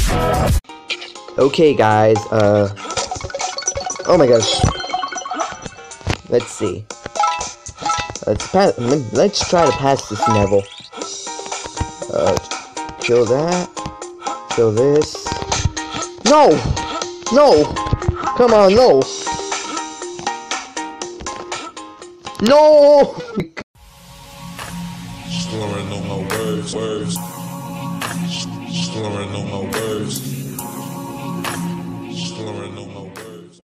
Okay, guys, oh my gosh. Let's see. Let's try to pass this level. Kill that. Kill this. No! No! Come on, no! No! Slurring on my words. Slurring on my words. Slurring on my